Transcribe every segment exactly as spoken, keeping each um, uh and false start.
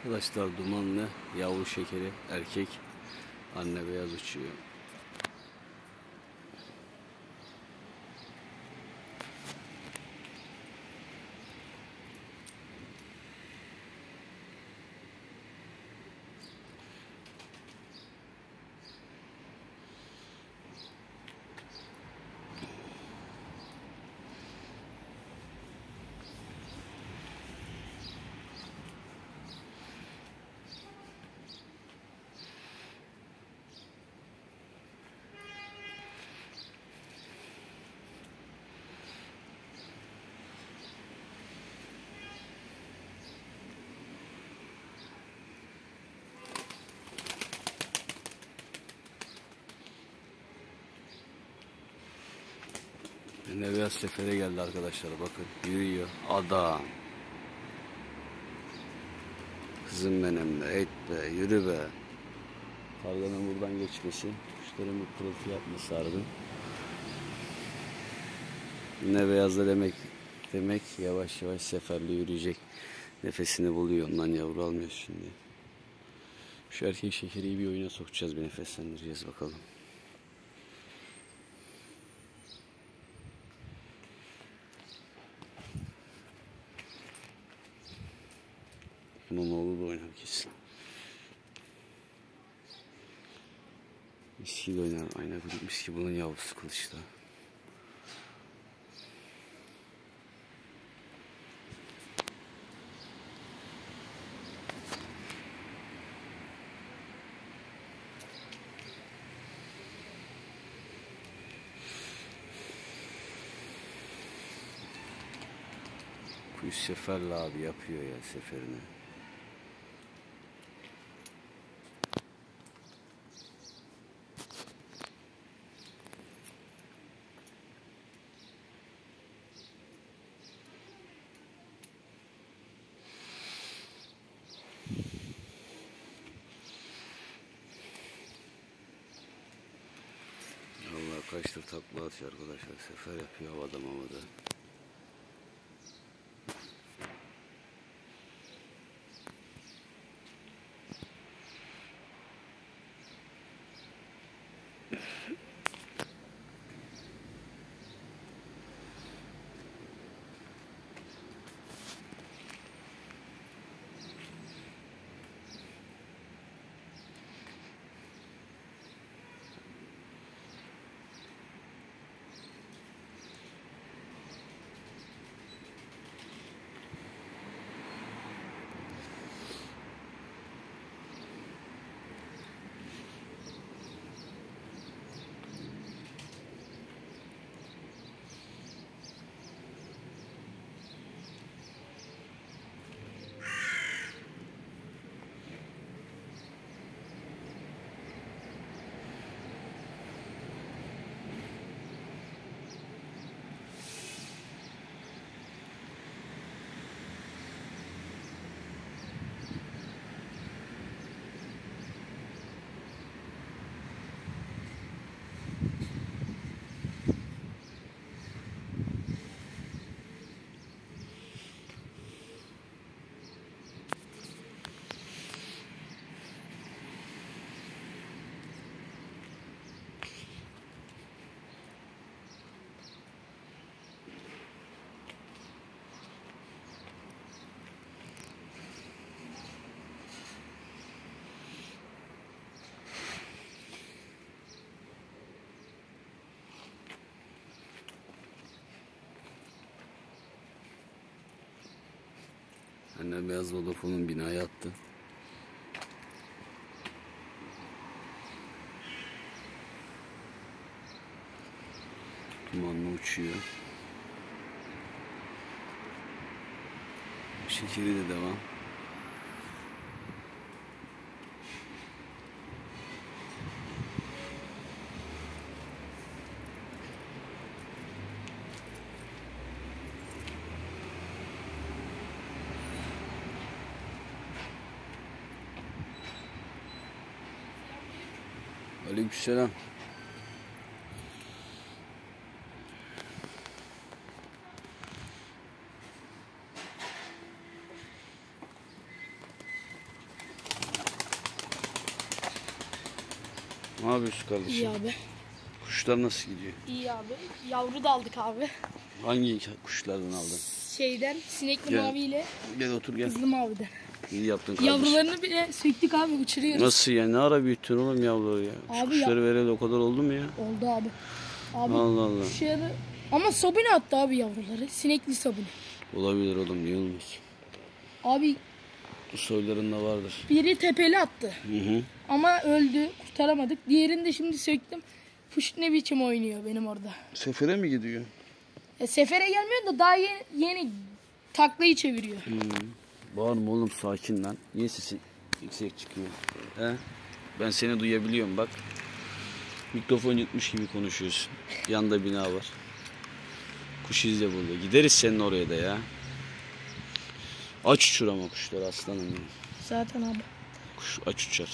Arkadaşlar dumanlı yavru şekeri erkek, anne beyaz uçuyor. Anne beyaz sefere geldi arkadaşlar, bakın yürüyor adam. Kızım benim be, et be, yürü be. Karganın buradan geçmesi, kuşların bir pırıltı yapması sardı. Ne beyazda demek demek yavaş yavaş seferli yürüyecek. Nefesini buluyor, ondan yavru almıyor şimdi. Şu erkek şekeri bir oyuna sokacağız, bir nefeslendireceğiz bakalım. Bunun oğlu da oynar kesin. Miski de oynar. Ayna kurup miski, bunun yavrusu kılıçta. Kuş seferli abi, yapıyor ya seferini. Allah kaçtır takla atıyor arkadaşlar, sefer yapıyor havada havada. Anne beyaz Vodafone'un binaya attı. Dumanlı uçuyor. Şekeri de devam. Aleykümselam. Ne yapıyorsun kardeşim? İyi abi. Kuşlar nasıl gidiyor? İyi abi. Yavru da aldık abi. Hangi kuşlardan aldın? Şeyden sinekli Gel. maviyle Gel otur gel. kızlı maviden. İyi yaptın kardeşim. Yavrularını bile söktük abi, uçuruyoruz. Nasıl ya? Ne ara büyüttün oğlum yavruları ya? Şu Abi kuşları ya- vereli o kadar oldu mu ya? Oldu abi. Abi Allah Allah. kuşları... Ama sabune attı abi yavruları. Sinekli sabune. Olabilir oğlum, niye olmaz? Abi Bu soylarında vardır. biri tepeli attı. Hı hı. Ama öldü. Kurtaramadık. Diğerini de şimdi söktüm. Kuş ne biçim oynuyor benim orada. Sefere mi gidiyor? E, sefere gelmiyor da daha yeni, yeni taklayı çeviriyor. Hmm. Bağırma oğlum, sakin lan. Niye sesin yüksek çıkıyor? He? Ben seni duyabiliyorum bak. Mikrofon yutmuş gibi konuşuyorsun. Yanda bina var. Kuş izle burada. Gideriz senin oraya da ya. Aç uçur ama kuşları aslanım benim. Zaten abi. Kuş aç uçar.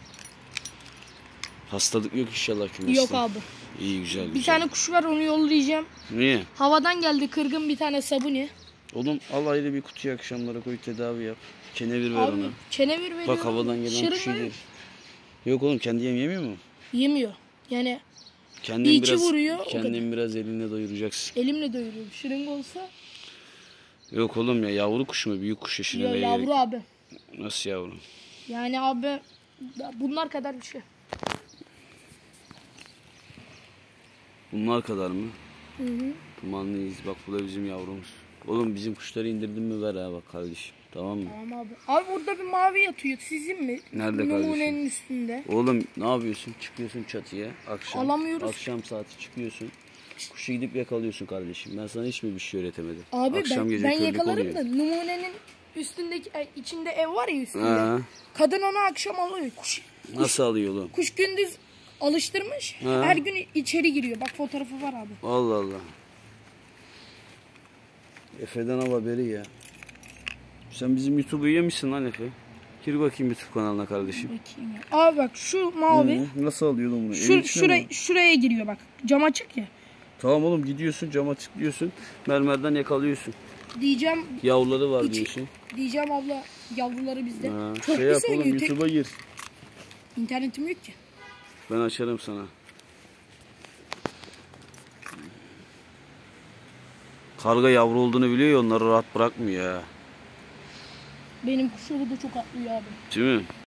Hastalık yok inşallah kümeste. Yok abi. İyi, güzel güzel. Bir tane kuş var, onu yollayacağım. Niye? Havadan geldi kırgın bir tane sabuni. Oğlum al ayrı bir kutuya akşamlara koy, tedavi yap. Kenevir ver Abi ona. kenevir veriyorum. Bak havadan gelen Şırınga kuş yedi. Yok oğlum, kendi yem yemiyor mu? yemiyor. Yani Kendin Bir içi biraz, vuruyor, o kendin biraz elinle doyuracaksın. elimle doyuruyorum. Şırınga olsa Yok oğlum ya, yavru kuş mu? Büyük kuş yaşına ya, ne yavru gerek? abi. Nasıl yavru? Yani abi bunlar kadar bir şey. Bunlar kadar mı? Hı hı. Dumanlıyız. Bak bu da bizim yavrumuz. Oğlum bizim kuşları indirdin mi ver ha bak kardeşim. Tamam mı? Tamam abi. Abi burada bir mavi yatıyor. Sizin mi? Nerede Numunenin kardeşim? üstünde. Oğlum ne yapıyorsun? Çıkıyorsun çatıya akşam. Alamıyoruz. Akşam saati çıkıyorsun. Kuşu gidip yakalıyorsun kardeşim. Ben sana hiç mi bir şey öğretemedim? Abi akşam ben, gece ben körlük yakalarım oluyor. da numunenin üstündeki ay, içinde ev var ya üstünde. Ha. Kadın onu akşam alıyor. Kuş, Nasıl alıyor oğlum? kuş gündüz alıştırmış. Ha. Her gün içeri giriyor. Bak fotoğrafı var abi. Allah Allah. Efe'den al haberi ya. Sen bizim YouTube'u yemişsin lan Efe. Gir bakayım YouTube kanalına kardeşim. Bakayım ya. Abi bak şu mavi. Hı, nasıl alıyordun bunu? Şu, Evin içine şuraya, mi? şuraya giriyor bak. Cam açık ya. Tamam oğlum, gidiyorsun cama tıklıyorsun. Mermerden yakalıyorsun. Diyeceğim Yavruları var İçi- diyorsun. diyeceğim abla, yavruları bizde. Ha, Çok şey yap güzel oğlum, yiyor. Tek- YouTube'a gir. İnternetim yok ki. Ben açarım sana. Karga yavru olduğunu biliyor ya, onları rahat bırakmıyor ya. Benim kuşları da çok atlıyor abi. Değil mi?